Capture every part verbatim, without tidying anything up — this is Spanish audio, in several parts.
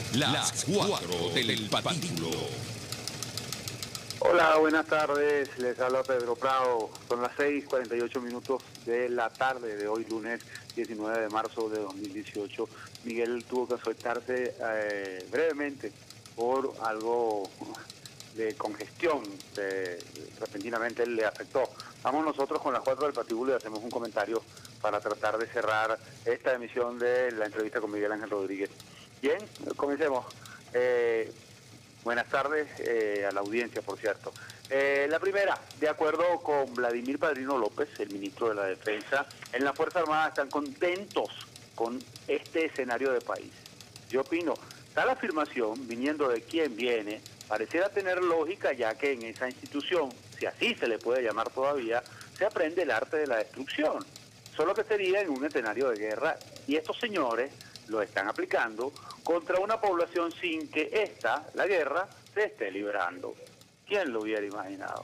Las cuatro del patíbulo. Hola, buenas tardes. Les habla Pedro Prado. Son las seis cuarenta y ocho minutos de la tarde de hoy, lunes diecinueve de marzo de dos mil dieciocho. Miguel tuvo que afectarse eh, brevemente por algo de congestión. De, repentinamente le afectó. Vamos nosotros con las cuatro del patíbulo y hacemos un comentario para tratar de cerrar esta emisión de la entrevista con Miguel Ángel Rodríguez. Bien, comencemos. Eh, buenas tardes eh, a la audiencia, por cierto. Eh, la primera, de acuerdo con Vladimir Padrino López, el ministro de la Defensa, en la Fuerza Armada están contentos con este escenario de país. Yo opino, tal afirmación, viniendo de quien viene, pareciera tener lógica, ya que en esa institución, si así se le puede llamar todavía, se aprende el arte de la destrucción, solo que sería en un escenario de guerra, y estos señores lo están aplicando contra una población sin que esta, la guerra, se esté librando. ¿Quién lo hubiera imaginado?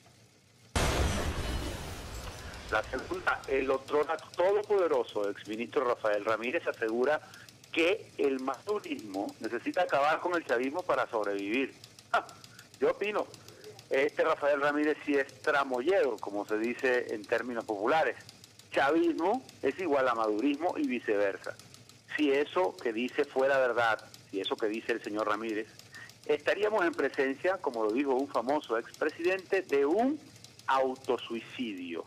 La segunda, el otro todopoderoso exministro Rafael Ramírez asegura que el madurismo necesita acabar con el chavismo para sobrevivir. Ah, yo opino, este Rafael Ramírez sí es tramoyero, como se dice en términos populares. Chavismo es igual a madurismo y viceversa. Si eso que dice fuera verdad, si eso que dice el señor Ramírez, estaríamos en presencia, como lo dijo un famoso expresidente, de un autosuicidio.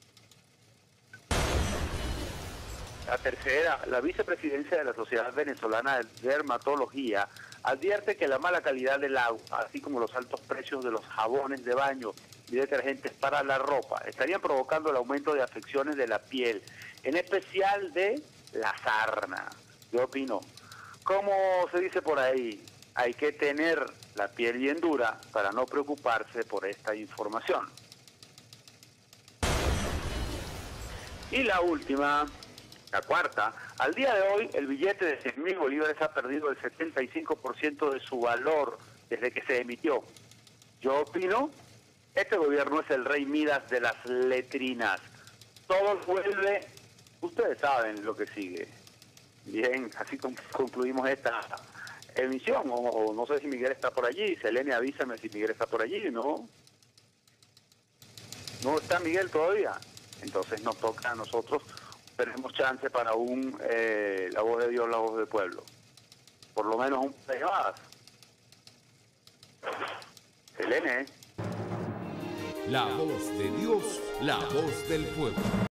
La tercera, la vicepresidencia de la Sociedad Venezolana de Dermatología advierte que la mala calidad del agua, así como los altos precios de los jabones de baño y detergentes para la ropa, estarían provocando el aumento de afecciones de la piel, en especial de la sarna. Yo opino, como se dice por ahí, hay que tener la piel bien dura para no preocuparse por esta información. Y la última, la cuarta, al día de hoy el billete de cien mil bolívares ha perdido el setenta y cinco por ciento de su valor desde que se emitió. Yo opino, este gobierno es el rey Midas de las letrinas. Todo vuelve, ustedes saben lo que sigue. Bien, así concluimos esta emisión, o, o no sé si Miguel está por allí. Selene, avísame si Miguel está por allí, ¿no? ¿No está Miguel todavía? Entonces nos toca a nosotros, tenemos chance para un eh, La Voz de Dios, La Voz del Pueblo. Por lo menos un par de llamadas. Selene. La voz de Dios, la voz del pueblo.